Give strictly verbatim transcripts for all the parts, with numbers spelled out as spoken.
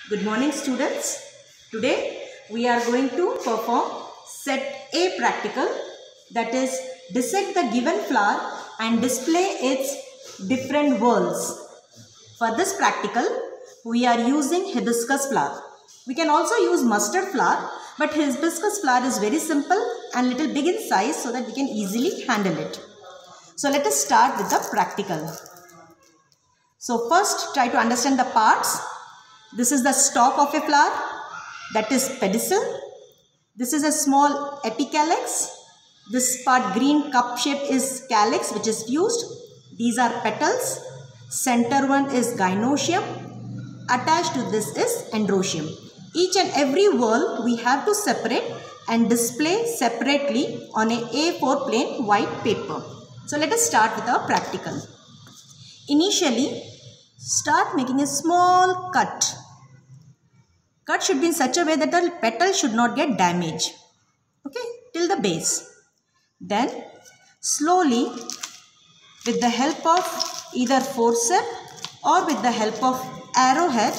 Good morning students. Today we are going to perform set A practical, that is dissect the given flower and display its different whorls. For this practical we are using hibiscus flower. We can also use mustard flower, but hibiscus flower is very simple and little big in size so that we can easily handle it. So let us start with the practical. So first try to understand the parts. This is the stalk of a flower, that is pedicel. This is a small apicalyx. This part green cup shape is calyx, which is fused. These are petals. Center one is gynoecium. Attached to this is androecium. Each and every whorl we have to separate and display separately on a A four plain white paper. So let us start with our practical. Initially, start making a small cut. Cut should be in such a way that the petal should not get damaged. Okay, till the base. Then slowly, with the help of either forceps or with the help of arrowhead,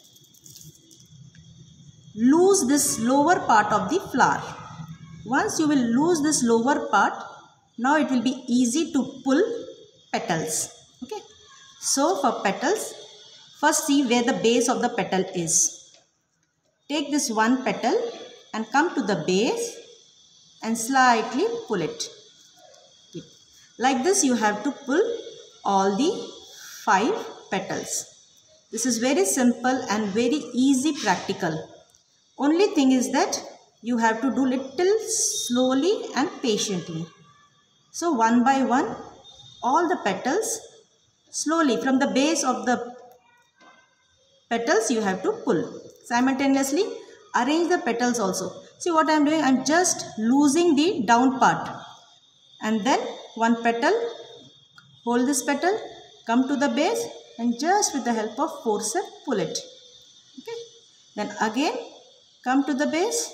loose this lower part of the flower. Once you will loose this lower part, now it will be easy to pull petals. Okay. So for petals, first see where the base of the petal is. Take this one petal and come to the base and slightly pull it. Like this you have to pull all the five petals. This is very simple and very easy practical. Only thing is that you have to do little slowly and patiently. So one by one, all the petals slowly from the base of the petals you have to pull. Simultaneously arrange the petals also. See what I am doing? I am just losing the down part. And then one petal, hold this petal, come to the base and just with the help of forceps pull it. Okay. Then again come to the base.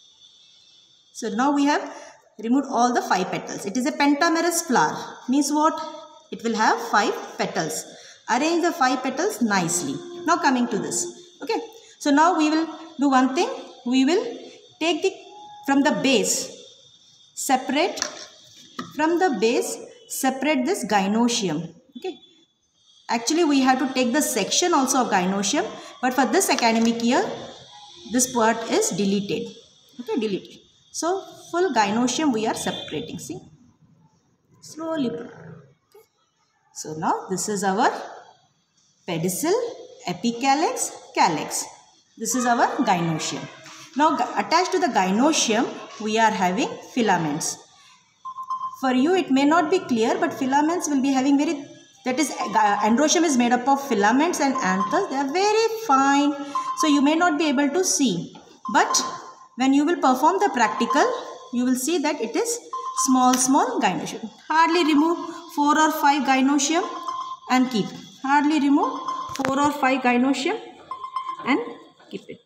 So now we have removed all the five petals. It is a pentamerous flower. Means what? It will have five petals. Arrange the five petals nicely. Now coming to this. Okay. So now we will do one thing. We will take the from the base, separate from the base, separate this gynoecium. Okay. Actually we have to take the section also of gynoecium, but for this academic year, this part is deleted. Okay, deleted. So full gynoecium we are separating. See, slowly put. Okay. So now this is our pedicel, apicalyx, calyx. This is our gynoecium. Now attached to the gynoecium we are having filaments. For you it may not be clear, but filaments will be having very, that is androecium is made up of filaments and anthers. They are very fine, so you may not be able to see. But when you will perform the practical, you will see that it is small small gynoecium. Hardly remove four or five gynoecium and keep. Hardly remove four or five gynoecium and keep it.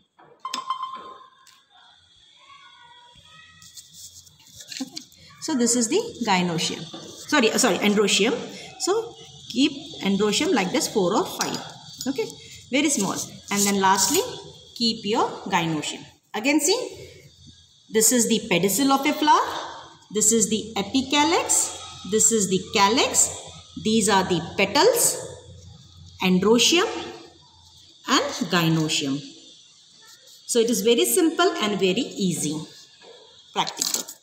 Okay. So this is the gynoecium. Sorry, sorry, androecium. So keep androecium like this, four or five. Okay, very small. And then lastly, keep your gynoecium. Again, see, this is the pedicel of a flower. This is the apicalyx. This is the calyx. These are the petals, androecium and gynoecium. So it is very simple and very easy practical.